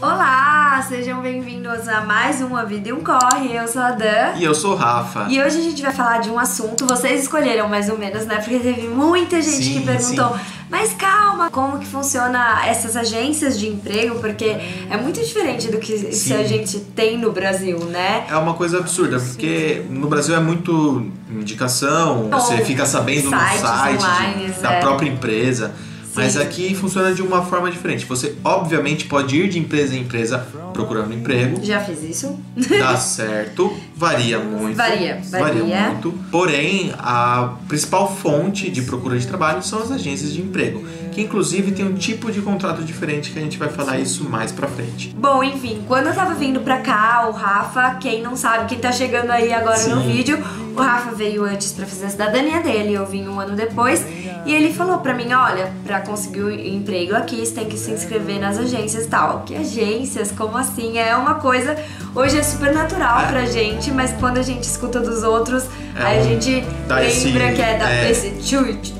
Olá, sejam bem-vindos a mais uma Vida e um Corre. Eu sou a Dan. E eu sou o Rafa. E hoje a gente vai falar de um assunto, vocês escolheram mais ou menos, né? Porque teve muita gente que perguntou, mas calma, como que funciona essas agências de emprego? Porque é muito diferente do que se a gente tem no Brasil, né? É uma coisa absurda, porque no Brasil é muito indicação, você fica sabendo no site da própria empresa. Mas aqui funciona de uma forma diferente. Você, obviamente, pode ir de empresa em empresa procurando emprego. Já fiz isso. Dá certo. Varia muito. Varia muito. Porém, a principal fonte de procura de trabalho são as agências de emprego. Que, inclusive, tem um tipo de contrato diferente que a gente vai falar isso mais pra frente. Bom, enfim, quando eu tava vindo pra cá, o Rafa, quem não sabe, quem tá chegando aí agora no vídeo, o Rafa veio antes pra fazer a cidadania dele, eu vim um ano depois. E ele falou pra mim, olha, pra conseguir um emprego aqui, você tem que se inscrever nas agências e tal. Que agências? Como assim? É uma coisa, hoje é super natural pra gente, mas quando a gente escuta dos outros, aí a gente lembra que é esse chute.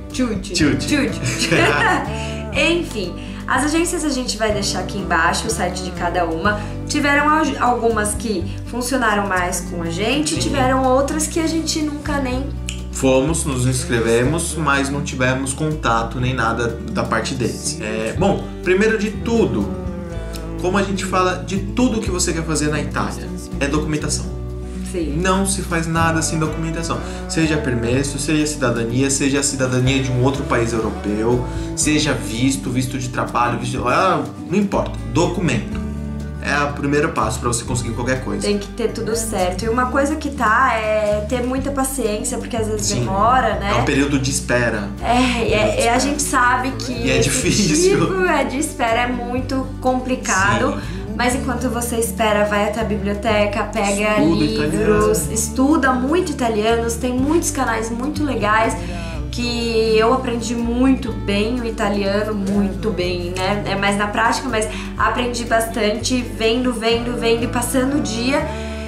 Enfim, as agências a gente vai deixar aqui embaixo, o site de cada uma. Tiveram algumas que funcionaram mais com a gente, tiveram outras que a gente nunca nem... Fomos, nos inscrevemos, mas não tivemos contato nem nada da parte deles. Bom, primeiro de tudo, como a gente fala de tudo que você quer fazer na Itália, é documentação. Sim. Não se faz nada sem documentação. Seja permesso, seja cidadania, seja a cidadania de um outro país europeu, seja visto de trabalho, não importa, documento. É o primeiro passo para você conseguir qualquer coisa. Tem que ter tudo certo. E uma coisa que é ter muita paciência, porque às vezes demora, né? É um período de espera. A gente sabe que é difícil. Tipo de espera é muito complicado. Sim. Mas enquanto você espera, vai até a biblioteca, pega livros, estuda muito italianos, tem muitos canais muito legais. Que eu aprendi muito bem o italiano, muito bem, né? É mais na prática, mas aprendi bastante, vendo e passando o dia.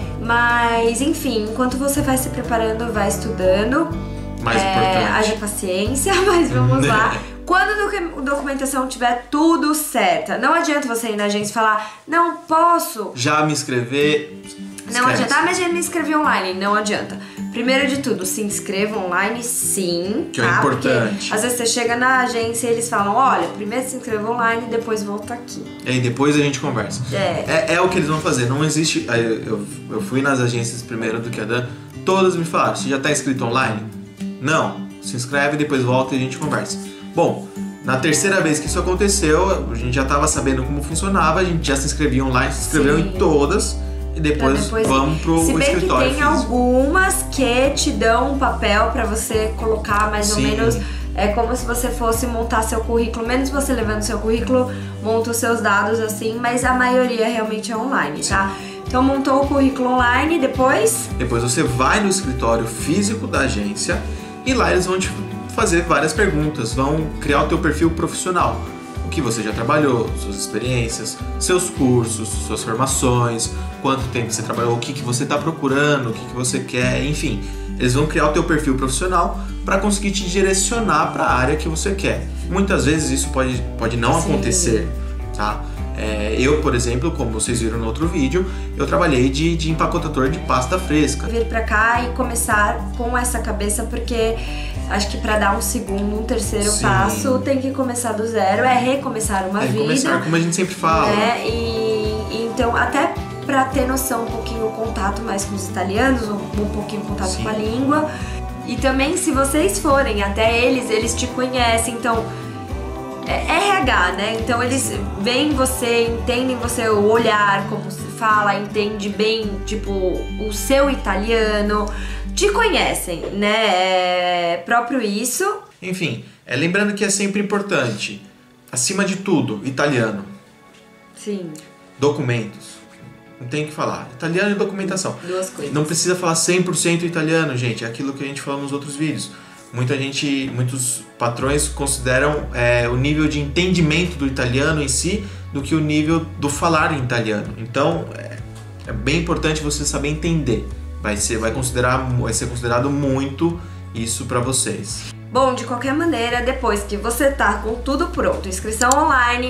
Mas, enfim, enquanto você vai se preparando, vai estudando. Mais importante. Haja paciência, mas vamos lá. Quando a documentação tiver tudo certa, não adianta você ir na agência e falar, não posso. Já me inscrever. Não adianta, mas já me inscrevi online, não adianta. Primeiro de tudo, se inscreva online, sim, que é importante. Porque às vezes você chega na agência e eles falam, olha, primeiro se inscreva online e depois volta aqui. E aí depois a gente conversa. É o que eles vão fazer, não existe... Eu fui nas agências primeiro do que a Dan, todas me falaram, você já tá inscrito online? Não, se inscreve, depois volta e a gente conversa. Bom, na terceira vez que isso aconteceu, a gente já tava sabendo como funcionava, a gente já se inscrevia online, se inscreveu em todas... E depois vamos pro escritório. Se bem que tem algumas que te dão um papel pra você colocar mais ou menos. É como se você fosse montar seu currículo, menos você levando seu currículo, monta os seus dados assim, mas a maioria realmente é online, tá? Então montou o currículo online, depois você vai no escritório físico da agência e lá eles vão te fazer várias perguntas, vão criar o teu perfil profissional. O que você já trabalhou, suas experiências, seus cursos, suas formações, quanto tempo você trabalhou, o que você está procurando, o que você quer, enfim. Eles vão criar o teu perfil profissional para conseguir te direcionar para a área que você quer. Muitas vezes isso pode não acontecer, tá? Eu, por exemplo, como vocês viram no outro vídeo, eu trabalhei de empacotador de pasta fresca. Vir pra cá e começar com essa cabeça, porque acho que pra dar um segundo, um terceiro passo, tem que começar do zero, recomeçar uma vida. Recomeçar, como a gente sempre fala. Então, até pra ter noção um pouquinho o contato mais com os italianos, um pouquinho o contato com a língua. E também, se vocês forem até eles te conhecem, então... RH, né? Então eles veem você, entendem você, o olhar, como se fala, entende bem, tipo, o seu italiano, te conhecem, né? Próprio isso. Enfim, lembrando que é sempre importante, acima de tudo, italiano. Sim. Documentos. Não tem o que falar. Italiano e documentação. Duas coisas. Não precisa falar 100% italiano, gente. É aquilo que a gente falou nos outros vídeos. Muitos patrões consideram o nível de entendimento do italiano em si do que o nível do falar em italiano. Então, é bem importante você saber entender. Vai ser considerado muito isso para vocês. Bom, de qualquer maneira, depois que você tá com tudo pronto, inscrição online,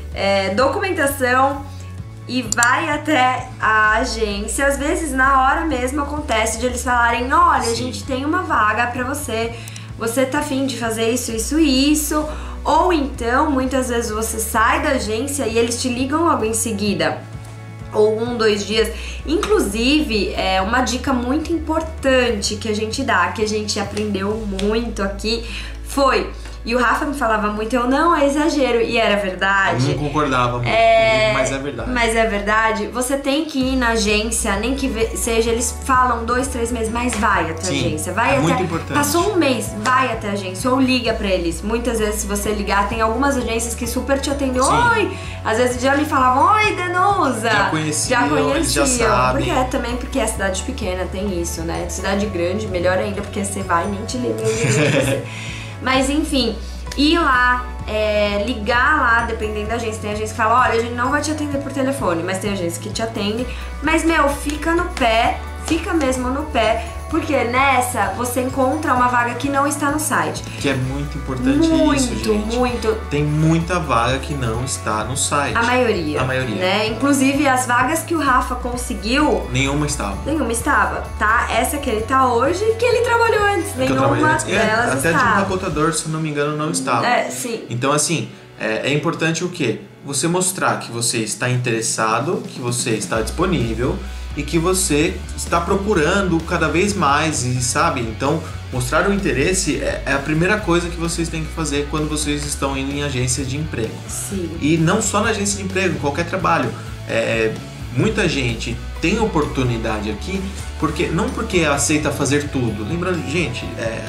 documentação e vai até a agência. Às vezes na hora mesmo acontece de eles falarem, olha, a gente tem uma vaga pra você, você tá afim de fazer isso, isso e isso. Ou então, muitas vezes você sai da agência e eles te ligam logo em seguida, ou 1, 2 dias. Inclusive, uma dica muito importante que a gente dá, que a gente aprendeu muito aqui, foi... E o Rafa me falava muito, eu não, é exagero, e era verdade. Eu não concordava muito, mas é verdade. Mas é verdade. Você tem que ir na agência, nem que seja, eles falam 2, 3 meses, mas vai até a agência. Vai até, muito importante. Passou um mês, vai até a agência, ou liga pra eles. Muitas vezes, se você ligar, tem algumas agências que super te atendem. Oi! Às vezes já lhe falavam, oi, Danusa! Já conheciam, eles já sabem. Porque é cidade pequena, tem isso, né? Cidade grande, melhor ainda, porque você vai e nem te liga. Você. Mas enfim, ir lá, ligar lá, dependendo da agência. Tem agência que fala, olha, a gente não vai te atender por telefone, mas tem agência que te atende. Mas, fica no pé, fica mesmo no pé, porque nessa você encontra uma vaga que não está no site. Que é muito importante isso, gente. Muito. Tem muita vaga que não está no site. A maioria. Né? Inclusive, as vagas que o Rafa conseguiu... Nenhuma estava, tá? Essa que ele tá hoje, que ele trabalhou antes. Nenhuma delas estava. Até de um empacotador, se não me engano, não estava. Sim. Então, assim, é importante o quê? Você mostrar que você está interessado, que você está disponível e que você está procurando cada vez mais, e sabe? Então, mostrar o interesse é a primeira coisa que vocês têm que fazer quando vocês estão indo em agência de emprego. Sim. E não só na agência de emprego, em qualquer trabalho. Muita gente tem oportunidade aqui, não porque aceita fazer tudo. Lembrando, gente,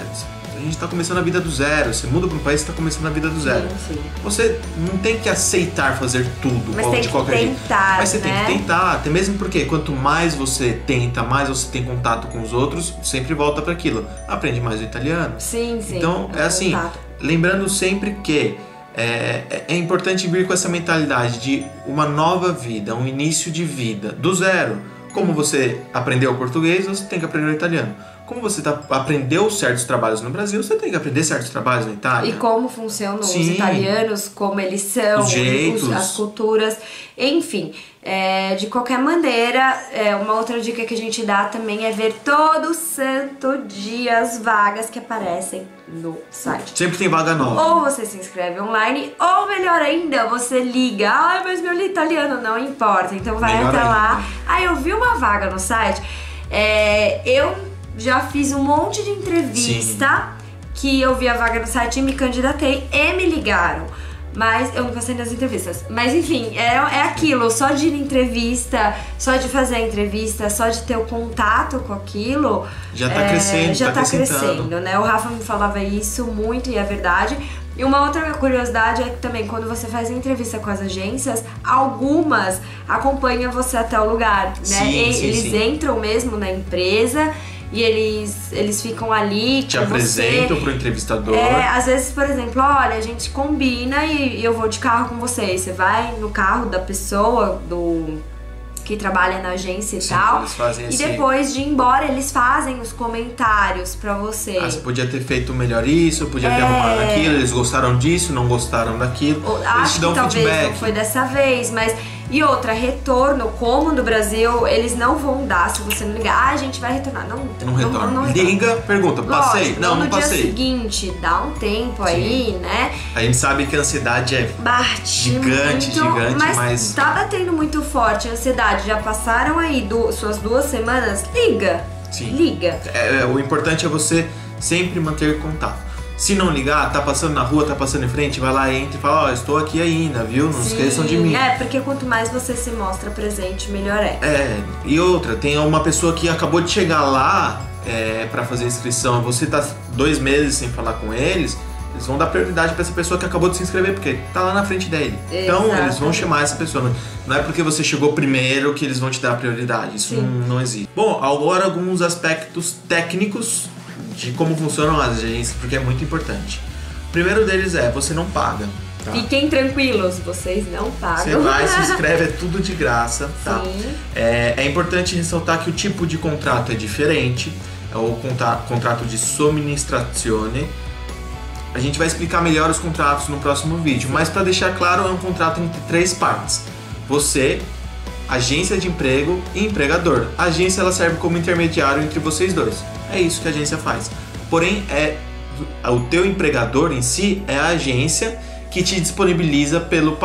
a gente está começando a vida do zero. Você muda para um país e está começando a vida do zero. Sim. Você não tem que aceitar fazer tudo de qualquer jeito. Mas você tem que tentar, até mesmo porque quanto mais você tenta, mais você tem contato com os outros, sempre volta para aquilo. Aprende mais o italiano. Sim. Então, assim, lembrando sempre que é importante vir com essa mentalidade de uma nova vida, um início de vida, do zero. Como você aprendeu o português, você tem que aprender o italiano. Como você aprendeu certos trabalhos no Brasil, você tem que aprender certos trabalhos na Itália. E como funcionam os italianos, como eles são, os jeitos, as culturas, enfim. De qualquer maneira, uma outra dica que a gente dá também é ver todo santo dia as vagas que aparecem no site. Sempre tem vaga nova. Ou você se inscreve online, ou melhor ainda, você liga. Mas meu italiano não importa, então vai melhor até lá. Eu vi uma vaga no site, eu já fiz um monte de entrevista que eu vi a vaga no site e me candidatei e me ligaram. Mas eu não passei nas entrevistas. Mas enfim, é aquilo, só de ir em entrevista, só de fazer a entrevista, só de ter o contato com aquilo. Já tá crescendo, já tá crescendo, né? O Rafa me falava isso muito e é verdade. E uma outra curiosidade é que também quando você faz a entrevista com as agências, algumas acompanham você até o lugar, né? Eles entram mesmo na empresa e eles ficam ali te apresentam pro entrevistador. Às vezes, por exemplo, olha, a gente combina e eu vou de carro com você. Você vai no carro da pessoa que trabalha na agência e tal. Eles fazem e depois de ir embora, eles fazem os comentários pra você. Você podia ter feito melhor isso, podia ter arrumado aquilo, eles gostaram disso, não gostaram daquilo. Acho que talvez feedback. Não foi dessa vez, mas... E outra, retorno, como no Brasil, eles não vão dar se você não ligar. A gente vai retornar. Não retorna. Não liga, pergunta, passei? Lógico, não passei. No dia seguinte, dá um tempo aí, né? A gente sabe que a ansiedade é gigante, mas tá batendo muito forte a ansiedade. Já passaram aí suas 2 semanas? Liga. Sim. Liga. O importante é você sempre manter contato. Se não ligar, tá passando na rua, tá passando em frente, vai lá, entra e fala, estou aqui ainda, viu? Não esqueçam de mim. Porque quanto mais você se mostra presente, melhor é. E outra, tem uma pessoa que acabou de chegar lá pra fazer inscrição, você tá 2 meses sem falar com eles vão dar prioridade pra essa pessoa que acabou de se inscrever, porque tá lá na frente dele. Então, eles vão chamar essa pessoa. Não é porque você chegou primeiro que eles vão te dar prioridade, isso não existe. Bom, agora alguns aspectos técnicos de como funcionam as agências, porque é muito importante. O primeiro deles você não paga. Tá? Fiquem tranquilos, vocês não pagam. Você vai, se inscreve, é tudo de graça, tá? Sim. É importante ressaltar que o tipo de contrato é diferente, é o contrato de somministrazione. A gente vai explicar melhor os contratos no próximo vídeo, mas para deixar claro, é um contrato entre 3 partes. Você, agência de emprego e empregador. A agência ela serve como intermediário entre vocês dois. É isso que a agência faz. Porém, o teu empregador em si é a agência que te disponibiliza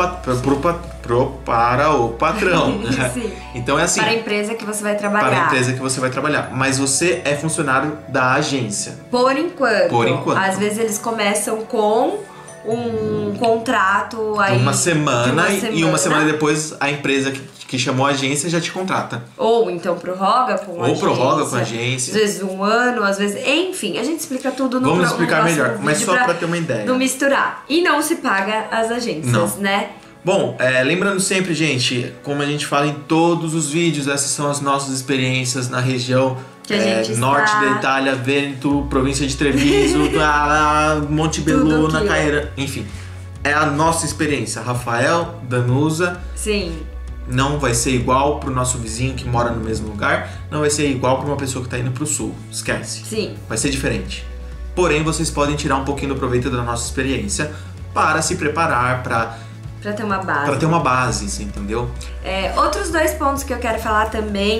para o patrão. Sim. Então é assim. Para a empresa que você vai trabalhar. Para a empresa que você vai trabalhar. Mas você é funcionário da agência. Por enquanto. Por enquanto. Às vezes eles começam com um contrato aí. Uma semana. E uma semana depois a empresa que chamou a agência já te contrata. Ou então prorroga com a agência. Ou prorroga com a agência. Às vezes 1 ano, às vezes... Enfim, a gente explica tudo no Vamos explicar melhor, mas só pra ter uma ideia. Não misturar. E não se paga as agências, né? Bom, lembrando sempre, gente, como a gente fala em todos os vídeos, essas são as nossas experiências na região norte da Itália, Vêneto, província de Treviso, Montebelluna, Caira, enfim. É a nossa experiência. Rafael, Danusa. Sim. Não vai ser igual pro nosso vizinho que mora no mesmo lugar, não vai ser igual para uma pessoa que tá indo pro sul. Esquece. Sim. Vai ser diferente. Porém, vocês podem tirar um pouquinho do proveito da nossa experiência para se preparar para ter uma base. Para ter uma base, você entendeu? Outros 2 pontos que eu quero falar também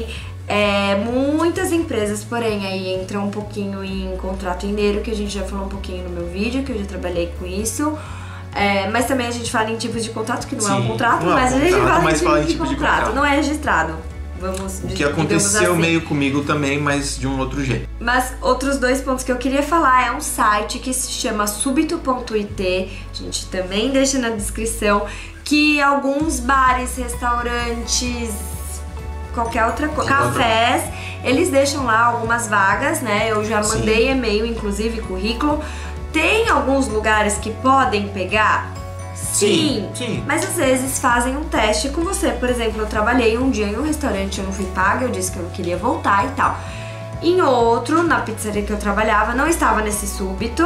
muitas empresas, porém, aí entram um pouquinho em contrato mineiro, que a gente já falou um pouquinho no meu vídeo, que eu já trabalhei com isso. Mas também a gente fala em tipos de contrato, que não é um contrato, mas a gente fala em tipo de contrato. Não é registrado. O que aconteceu assim. Meio comigo também, mas de um outro jeito. Mas outros 2 pontos que eu queria falar é um site que se chama subito.it, a gente também deixa na descrição, que alguns bares, restaurantes, qualquer outra coisa, cafés, eles deixam lá algumas vagas, né? Eu já mandei e-mail, inclusive currículo. Tem alguns lugares que podem pegar? Sim, mas às vezes fazem um teste com você. Por exemplo, eu trabalhei um dia em um restaurante, eu não fui paga, eu disse que eu não queria voltar e tal. Em outro, na pizzaria que eu trabalhava, não estava nesse súbito,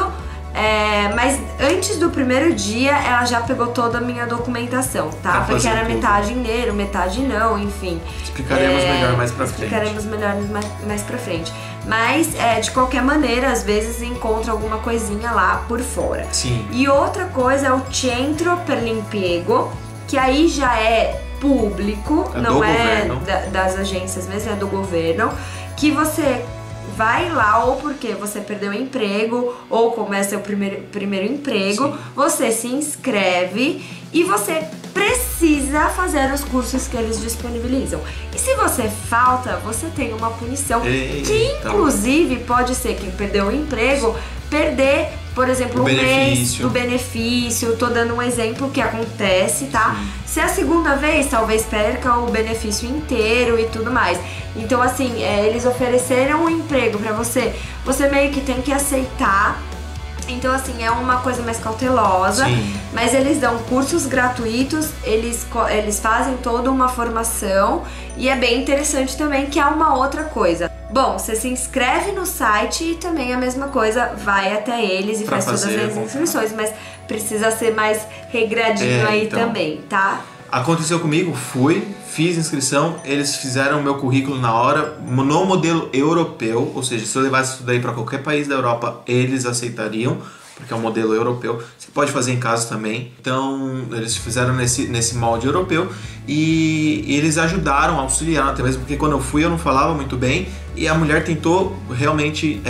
mas antes do primeiro dia ela já pegou toda a minha documentação, tá? Porque era metade mineiro, metade não, enfim. Explicaremos melhor mais pra frente. Explicaremos melhor mais pra frente. Mas, de qualquer maneira, às vezes encontra alguma coisinha lá por fora. Sim. E outra coisa é o Centro per l'Impiego, que aí já é público, não é das agências mesmo, é do governo, que você vai lá ou porque você perdeu o emprego ou como é seu primeiro emprego, você se inscreve e você precisa fazer os cursos que eles disponibilizam. E se você falta, você tem uma punição que inclusive pode ser quem perdeu o emprego perder, por exemplo, mês do benefício. Tô dando um exemplo que acontece, tá? Se é a segunda vez, talvez perca o benefício inteiro e tudo mais. Então, assim, eles ofereceram um emprego pra você, você meio que tem que aceitar. Então, assim, é uma coisa mais cautelosa, mas eles dão cursos gratuitos, eles fazem toda uma formação e é bem interessante também, que é uma outra coisa. Bom, você se inscreve no site e também a mesma coisa, vai até eles e faz todas as inscrições, mas precisa ser mais regradinho aí também, tá? Aconteceu comigo, fiz inscrição, eles fizeram o meu currículo na hora, no modelo europeu, ou seja, se eu levasse isso daí para qualquer país da Europa, eles aceitariam, porque é um modelo europeu. Você pode fazer em casa também. Então, eles fizeram nesse molde europeu e eles ajudaram, auxiliaram até mesmo, porque quando eu fui eu não falava muito bem e a mulher tentou realmente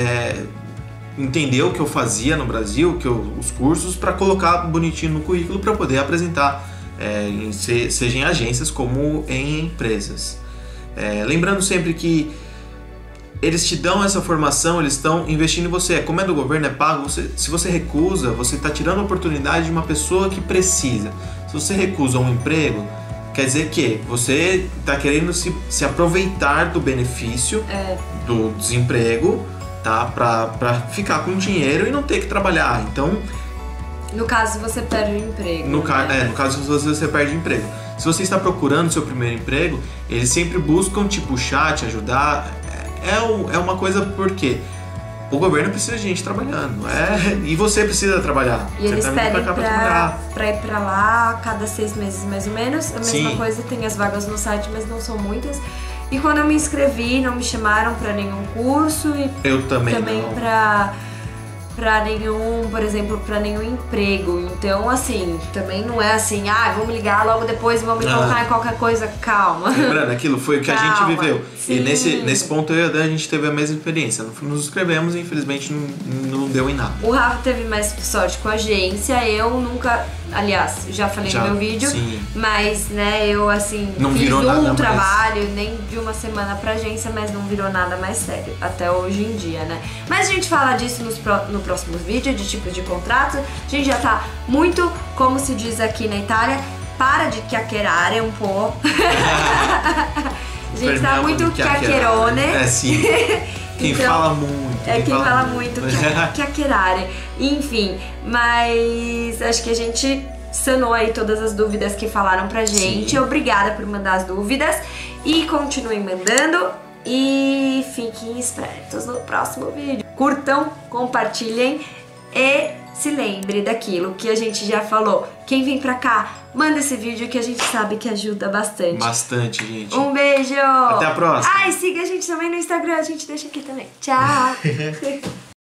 entender o que eu fazia no Brasil, os cursos, para colocar bonitinho no currículo para poder apresentar. Seja em agências como em empresas. Lembrando sempre que eles te dão essa formação, eles estão investindo em você. Como é do governo, é pago, se você recusa, você está tirando a oportunidade de uma pessoa que precisa. Se você recusa um emprego, quer dizer que você está querendo se aproveitar do benefício do desemprego, tá? Para ficar com dinheiro e não ter que trabalhar. Então, no caso, você perde o emprego. No caso, você perde o emprego. Se você está procurando seu primeiro emprego, eles sempre buscam te puxar, te ajudar. É uma coisa porque o governo precisa de gente trabalhando. E você precisa trabalhar. E eles pedem pra ir pra lá a cada 6 meses, mais ou menos. A mesma coisa, tem as vagas no site, mas não são muitas. E quando eu me inscrevi, não me chamaram pra nenhum curso. E eu também não. pra nenhum, por exemplo, pra nenhum emprego. Então, assim, também não é assim, vamos ligar logo depois e vamos me colocar em qualquer coisa. Calma. Lembrando, aquilo foi o que a gente viveu. Sim. E nesse ponto eu e a Dan, a gente teve a mesma experiência. Nos inscrevemos e infelizmente não deu em nada. O Rafa teve mais sorte com a agência, eu nunca... Aliás, já falei no meu vídeo, sim. Mas, né, eu assim, não fiz virou nada trabalho, nem de uma semana pra agência, mas não virou nada mais sério, até hoje em dia, né? Mas a gente fala disso no próximo vídeo, de tipos de contrato. A gente já tá muito, como se diz aqui na Itália, para de chiacchierare um pouco. A gente tá muito chiacchierone. É, sim. Quem então, fala muito. Quem fala muito, chiacchierare. Enfim, mas acho que a gente sanou aí todas as dúvidas que falaram pra gente. Sim. Obrigada por mandar as dúvidas e continuem mandando e fiquem espertos no próximo vídeo. Curtam, compartilhem e se lembre daquilo que a gente já falou. Quem vem pra cá, manda esse vídeo que a gente sabe que ajuda bastante. Bastante, gente. Um beijo! Até a próxima! E siga a gente também no Instagram, a gente deixa aqui também. Tchau!